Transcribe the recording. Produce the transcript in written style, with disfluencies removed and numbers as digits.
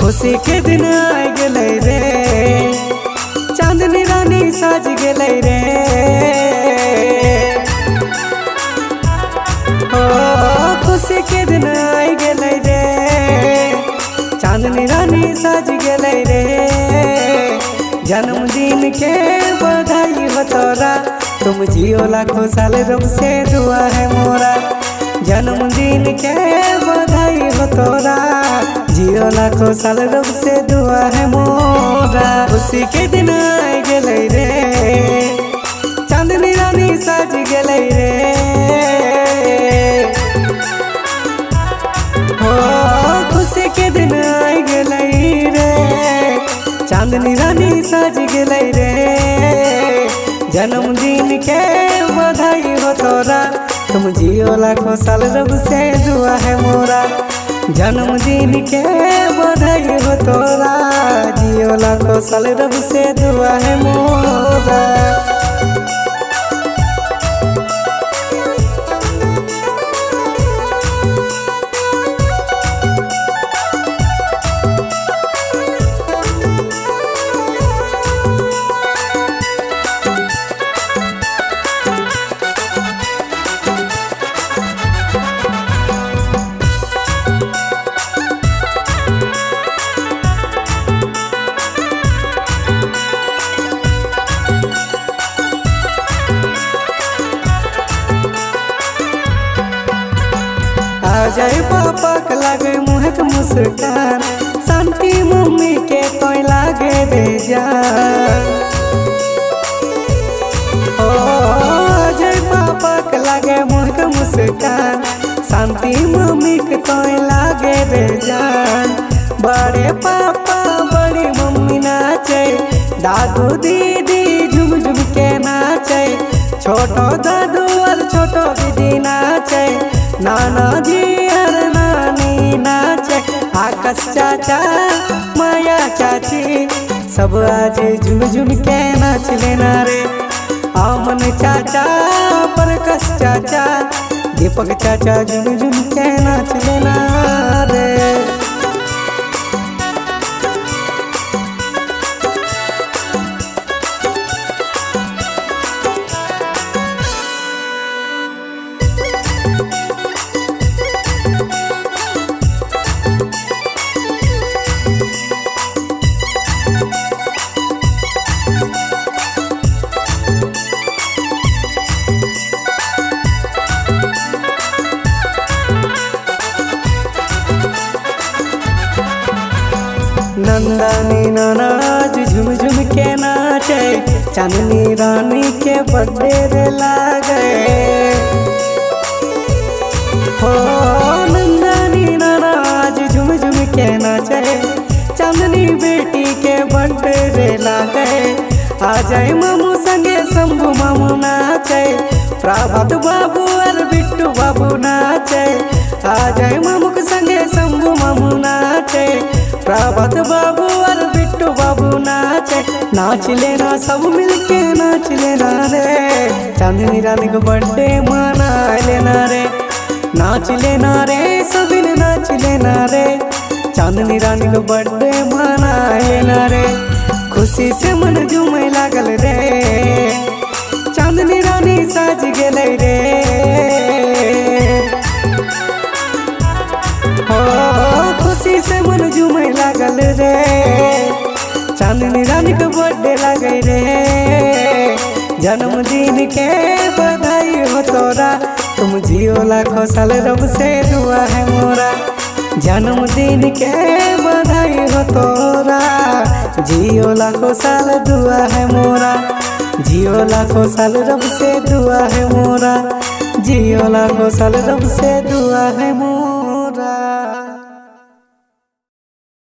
खुशी के दिन आ गए रे, चांदनी रानी साज गए रे। ओ खुशी के दिन आ गए रे, चांदनी रानी साज गए रे। जन्मदिन के बधाई हो तोरा, तुम जियो लाखों साल, रब से दुआ है मोरा। जन्मदिन के बधाई हो तोरा, जियो लाखों साल, रब से दुआ है मोरा। खुशी के दिन आ गए रे, चांदनी रानी साज गए रे। हो खुशी के दिन आ गए रे, चांदनी रानी साज गए रे। जन्मदिन के बधाई हो तोरा, तुम जियो लाखों साल, रब से दुआ है मोरा। जन्मदिन के बधाई हो तोरा, जियो लाखों साल, रब से दुआ है मोरा। जय पापा के लागे मुँह के मुस्कान, शांति मम्मी के तो लागे बेजान। ओ जय पापा के लागे मुँह के मुस्कान, शांति मम्मी के तो लागे बेजान। बड़े पापा बड़ी मम्मी नाचे, दादू दीदी झुम झुम के नाचे। छोटो दादू और छोटो दीदी नाचे, नाना जी और नानी नाचे। आकाश चाचा माया चाची सब आज झुम झुम के नाच लेना रे। आमन चाचा प्रकाश चाचा दीपक चाचा झुम झुम के नाच लेना रे। नंदनी नानाज झुम झुम के नाचे, चांदनी रानी के बर्थडे रे लागे। हो नंदनी नानाज झुम झुम के नाचे, चांदनी बेटी के बर्थडे रे लागे। आ जाए मामू संगे शंभू मामू नाचे, प्रभात बाबू और बिट्टू बाबू नाचे। आ जाए मामू के संगे शंभू मामू नाचे, प्रभात बाबू और बिट्टू बाबू नाचे। नाच लेना सब मिलके नाच लेना रे, चांदनी रानी को बर्थडे मना लेना रे। नाच लेना रे सभी ने नाच लेना रे, चांदनी रानी को बर्थडे मना लेना रे। खुशी से मन झूमे लागल रे, चांदनी रानी साज गए रे। हो खुशी से मन झूमे लागल रे, चांदनी रानी के बर्थडे लगे रे। जन्मदिन के बधाई हो तोरा, तुम जियो लाखों साल, रब से दुआ है मोरा। जन्मदिन के बधाई हो तोरा, जियो लाखों साल, दुआ है मोरा। जियो लाखों साल, रब से दुआ है मोरा। जियो लाखों साल, रब से दुआ है मोरा।